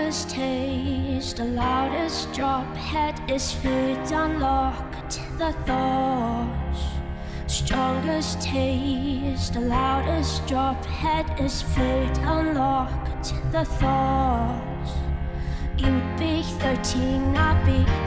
Strongest taste, the loudest drop. Head is food unlocked, the thoughts. Strongest taste, the loudest drop. Head is food unlocked, the thoughts. You'd be 13, I'd be